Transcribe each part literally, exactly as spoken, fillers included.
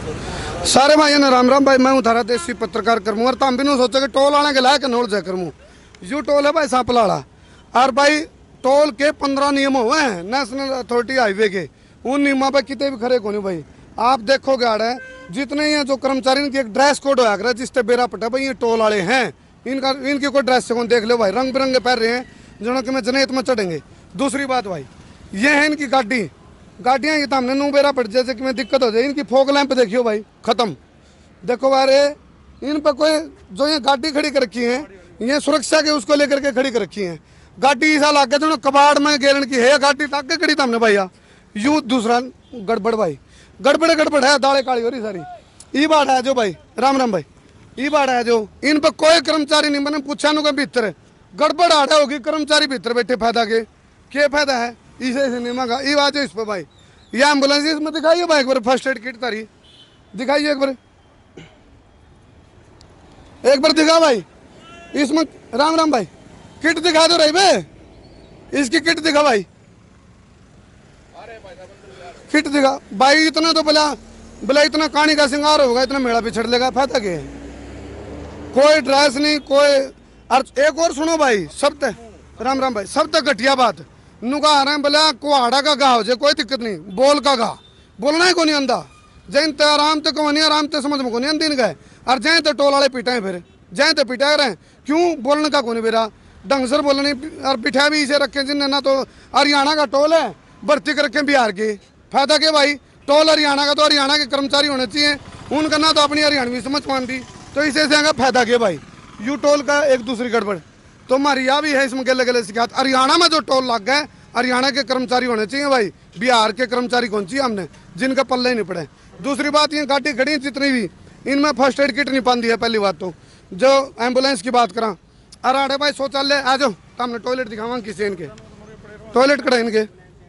सारे भाई ने राम राम भाई, मैं हूँ थारा देसी पत्रकार करमू और तम भी नहीं सोचा कि टोल आने के लायक नोल जा करमू। यू टोल है भाई सांपला वाला और भाई टोल के पंद्रह नियम हुए हैं नेशनल अथॉरिटी हाईवे के, उन नियमों पर कितने भी खड़े को नहीं भाई। आप देखोगे आड़े जितने ही जो कर्मचारी इनकी एक ड्रेस कोड होया कर जिससे बेरा पटा भाई ये टोल वाले हैं, इनका इनकी कोई ड्रेस से कौन देख लो भाई, रंग बिरंगे पहन रहे हैं जो कि मैं जनेत में चढ़ेंगे। दूसरी बात भाई ये है इनकी गाड़ी, गाड़ियाँ ये तो हमने नू बेरा पड़ जैसे कि मैं दिक्कत हो जाए। इनकी फोक लैंप देखियो भाई खत्म, देखो बारे इन पर कोई जो ये गाड़ी खड़ी कर रखी है ये सुरक्षा के उसको लेकर के खड़ी कर रखी है। गाड़ी ऐसा लाग गया जो कबाड़ में गेरन की है गाड़ी टाक के खड़ी था हमने भैया। यू दूसरा गड़बड़ भाई, गड़बड़ गड़बड़ है, दाले काली हो रही सारी। ई बात है जो भाई राम राम भाई, ई बात है जो इन पर कोई कर्मचारी नहीं, मैंने पूछा नु भीतर गड़बड़ आड़ा होगी, कर्मचारी भीतर बैठे फायदा के क्या फायदा है इसे इसे नहीं मांगा। ई बात है इस पर भाई, ये एम्बुलेंस इसमें दिखाइए भाई एक बार, फर्स्ट एड किट तारी दिखाइए एक बार, एक बार दिखा भाई इसमें। राम राम भाई किट दिखा दो रही बे, इसकी किट दिखा भाई, किट दिखा भाई। इतना तो बोला बोला इतना कहानी का श्रृंगार होगा, इतना मेड़ा पिछड़ लेगा, फायदा क्या है? कोई ड्रेस नहीं कोई। और एक और सुनो भाई, सब तक राम राम भाई, सब तक घटिया बात नुका आ रहे हैं बोला कुहाड़ा का गा हो जाए कोई दिक्कत नहीं, बोल का गा बोलना ही को नहीं आंदा। जैन तो आराम तो कहो नहीं, आराम तो समझ में को नहीं आंदी गए और जैन तो टोल वाले पिटाए, फिर जैन तो पिटाए रहे क्यों बोलने का को नहीं बेरा ढंग से बोलने। और पिठा भी इसे रखे जिनने ना तो हरियाणा का टोल है भर्ती कर रखे बिहार के, फायदा क्या भाई? टोल हरियाणा का तो हरियाणा के कर्मचारी होने चाहिए, उनका ना तो अपनी हरियाणवी समझ मान दी, तो इसे से फायदा क्या भाई? यू टोल का एक दूसरी गड़बड़ तो हमारी यह भी है इसमें गले गले शिकायत। हरियाणा में जो टोल लग गए हरियाणा के कर्मचारी होने चाहिए भाई, बिहार के कर्मचारी कौन चाहिए हमने जिनका पल्ले ही नहीं पड़े। दूसरी बात ये गाड़ी खड़ी जितनी भी इनमें फर्स्ट एड किट नहीं पाती है। पहली बात तो जो एम्बुलेंस की बात करा, अरे अरे भाई शौचालय आ जाओ तो हमने टॉयलेट दिखावा किसी इनके टॉयलेट कड़ा इनके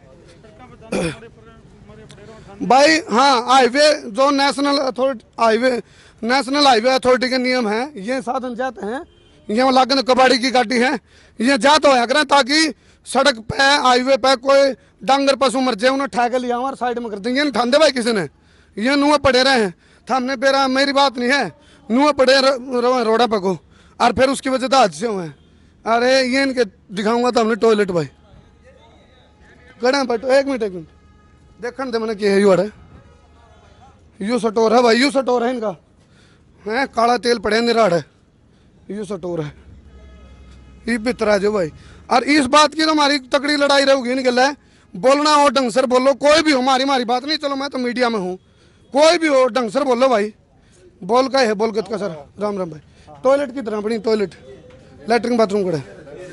भाई। हाँ हाईवे जो national authority highway national highway authority के नियम हैं, ये साधन जाते हैं ये लागन कबाड़ी की गाड़ी है ये जात होया करें ताकि सड़क पे हाईवे पे कोई डांगर पशु मर जाए उन्हें ठेके लिया और साइड में कर देंगे। ये ठांदे भाई किसी ने ये नुआ पड़े रहे हैं थामने बेरा, मेरी बात नहीं है, नुआ पड़े रहे रोड़ा पे को और फिर उसकी वजह से हादसे हुए हैं। अरे ये इनके दिखाऊंगा तो हमने टॉयलेट भाई कड़ा बैठो एक मिनट एक मिनट देखने दे मैंने क्या है। यू अरे यू सटोर है भाई, यू सटोर है इनका है, काला तेल पड़े निराड़ है, यू सटोर है ये पितरा जो भाई। और इस बात की तो हमारी तकड़ी लड़ाई रहेगी इनके लिए, बोलना हो ढंग से बोलो, कोई भी हो हमारी हमारी बात नहीं, चलो मैं तो मीडिया में हूँ, कोई भी हो ढंग से बोलो भाई, बोल का है बोल का सर राम राम भाई। टॉयलेट की तरह बनी टॉयलेट लैट्रिन बाथरूम कड़े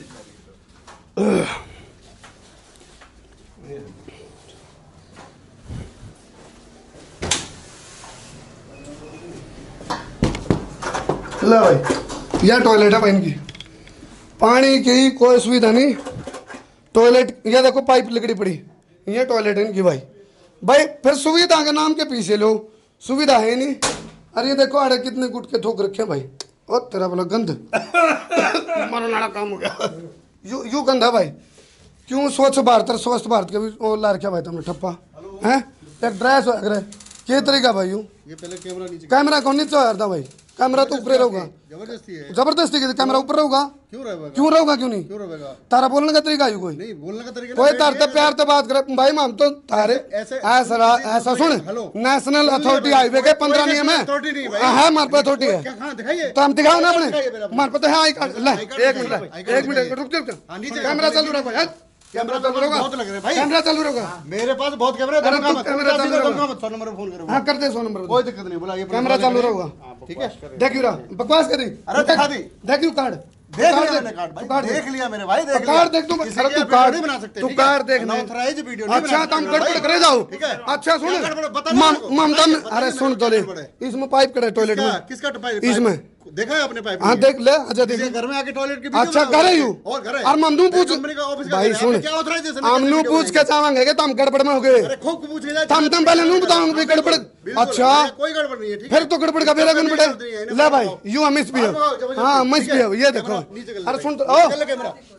ला भाई यह टॉयलेट है भाई इनकी, पानी की कोई सुविधा नहीं, टॉयलेट ये देखो पाइप लिकड़ी पड़ी, ये टॉयलेट है इनकी भाई। भाई फिर सुविधा के नाम के पीछे लो, सुविधा है नहीं। अरे ये देखो अरे कितने गुटके ठोक रखे हैं भाई, और तेरा बोला गंध मारो लाड़ा काम हो गया। यू यू गंध है भाई, क्यों स्वच्छ भारत स्वस्थ भारत के भी वो ला रखा भाई तुमने ठप्पा है, एक ड्रेस हो अगर क्या तरीका भाई? यू ये पहले कैमरा नीचे, कैमरा कौन नीचे यार था भाई, कैमरा तो ऊपर रहूगा, जबरदस्ती है जबरदस्ती के कैमरा ऊपर रहूगा, क्यों रहेगा क्यों रहूगा क्यों नहीं? क्यों रहेगा? तारा बोलने का तरीका है कोई नहीं बोलने का तरीका कोई तारते प्यार तो बात करे भाई, हम तो तारे ऐसे ऐसा ऐसा सुन नेशनल अथॉरिटी हाईवे के पंद्रह नियम है, है हमारे पे अथॉरिटी है तो हम दिखाओ ना अपने, हमारे पे तो है आई कार्ड। ले एक मिनट एक मिनट रुक जाओ, कैमरा चालू रखो यार, कैमरा चालू रखो, बहुत लग रहा है भाई, कैमरा चालू रखो, मेरे पास बहुत कैमरा है, कैमरा चालू रखो, सौ नंबर फोन करो। हाँ कर दे सौ नंबर, कोई दिक्कत नहीं, बोला ये कैमरा चालू रहोगा ठीक है। देख यू रहा बकवास करी, अरे दिखा दी, देख यू कार्ड देख लिया मैंने कार्ड भाई, देख लिया मेरे भाई, देख लिया कार्ड देख, तुम किसी की तू कार्ड नहीं बना सकते, तू कार्ड देख ले, ऑथराइज्ड वीडियो नहीं अच्छा तुम गड़बड़ करे जाओ, ठीक है। अच्छा सुन ममता ममता, अरे सुन तो ले इसमें पाइप कड़े टॉयलेट में, किसका पाइप इसमें देखा है आपने पाइप? हाँ देख ले, अच्छा देख घर में आके टॉयलेट की अच्छा करे यू और घर है और ममदू पूछ भाई सुन, क्या ऑथराइजेशन हमनू पूछ के चाहेंगे कि तुम गड़बड़ में हो गए, अरे खूब पूछ के जाए, तुम तुम पहले नू बताओ भी गड़बड़। अच्छा कोई गड़बड़ नहीं है, ठीक है। फिर तो गड़बड़ का बेरा कौन पड़े? ले भाई यू मिस भी, हाँ मिस भी, ये देखो। अरे सुन तो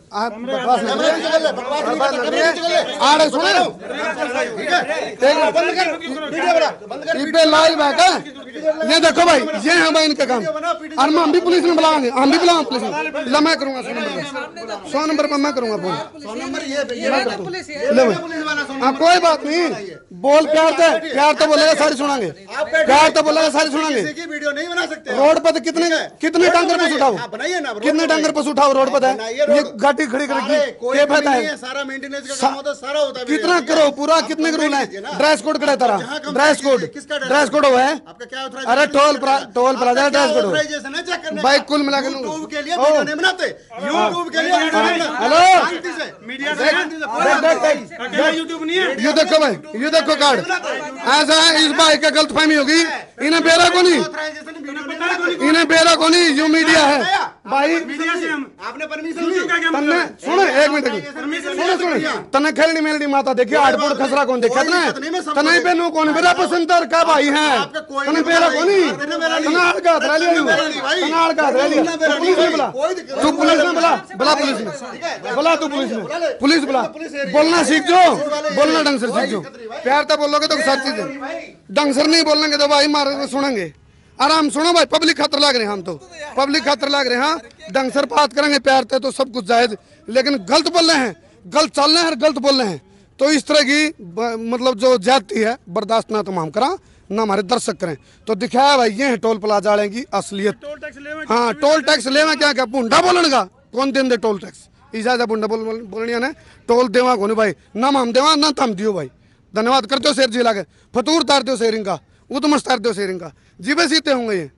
आप बकवास मत करिए, बकवास मत करिए। आड़े सुने ठीक है बंद कर वीडियो बना बंद कर इस पे लाइव है क्या? ये देखो भाई, ये है भाई इनका काम। और हम भी पुलिस में बुलाएंगे, हम भी बुलाऊंगे पुलिस में। ला मैं करूंगा सौ नंबर पे, सौ नंबर पे मैं करूंगा फोन। सौ नंबर ये ये पुलिस ले भाई, पुलिस वाला सौ हाँ कोई बात नहीं, बोल प्यार से, प्यार तो बोलेगा सारी सुनाएंगे, प्यार तो बोलेगा सारी सुनाएंगे। किसी की वीडियो नहीं बना सकते रोड पर तो कितने कितने टैंकर पशु उठाओ, हाँ, बनाइए ना, रोड कितने बनाइए। टैंकर पशु उठाओ रोड पर है, बनाइए ये रोड। गाड़ी खड़ी अरे, करके कोई क्या कमी फायदा नहीं है? है, सारा मेंटेनेंस का काम होता है, सारा होता है मेरे कितना यहाँ, ठीक है? करो पूरा, आप कितने का रूल कंप्लेंट है? कीजिए ना। ड्रेस कोड करा तारा, जहाँ कंप्लेंट ड्रेस कोड, कीजिए, किसका ड्रेस ड्रेस कोड हुआ है? आपका क्या अरे टोल प्ला- टोल प्लाजा ड्रेस कोड हो। ऑथराइजेशन है चेक करने भाई का। कुल मिला के यूट्यूब के लिए ओ। वीडियो नहीं बनाते, यूट्यूब के लिए वीडियो नहीं बनाते। हेलो। शांति से मीडिया से देख, शांति से देख, देख, देख, देख। यूट्यूब नहीं है। ये देखो भाई, ये देखो कार्ड ऐसा है, इस भाई का गलत फहमी होगी, इन्हें बेरा को नहीं, ऑथराइजेशन वीडियो नहीं बनाते। इन्हें बेरा को नहीं, जो मीडिया है भाई। मीडिया से हम आपने परमिशन दी तन्ने सुनो एक मिनट की, सुनो सुनो तन्ने खेलनी मेलनी माता देखियो आठ फुट खसरा कौन देखा तने तने पे नो कौन बेरा पसंदर का भाई है तने बेरा को नहीं तनाल का हथरा लिया तनाल का हथरा लिया पुलिस में बुला, तू पुलिस में बुला, बुला पुलिस में बुला, तू पुलिस में पुलिस बुला, बोलना सीख जो, बोलना ढंग से सीख जो। प्यार तो बोलोगे तो सब चीज ढंग से नहीं बोलेंगे तो भाई मारे सुनेंगे। आराम सुनो भाई, पब्लिक खातर लग रहे हैं हम तो, पब्लिक खातर लग रहे हैं। हाँ ढंग से बात करेंगे प्यार से तो सब कुछ जायज, लेकिन गलत बोल रहे हैं, गलत चल रहे हैं, गलत बोल रहे हैं तो इस तरह की मतलब जो जाती है बर्दाश्त ना तो हम करा ना हमारे दर्शक करें। तो दिखाया भाई ये है टोल प्लाजा वाले की असलियत। हाँ टोल टैक्स लेवा क्या क्या भूडा बोलन का कौन दिन दे टोल टैक्स इजाजा भूडा बोल बोलनी ने टोल देवा कौन भाई ना हम देवा ना थम दियो भाई। धन्यवाद करते हो शेर जी लागे फतूर तार दो शेरिंग का, उतमस तार दो शेरिंग का, जीवे सीते होंगे ये।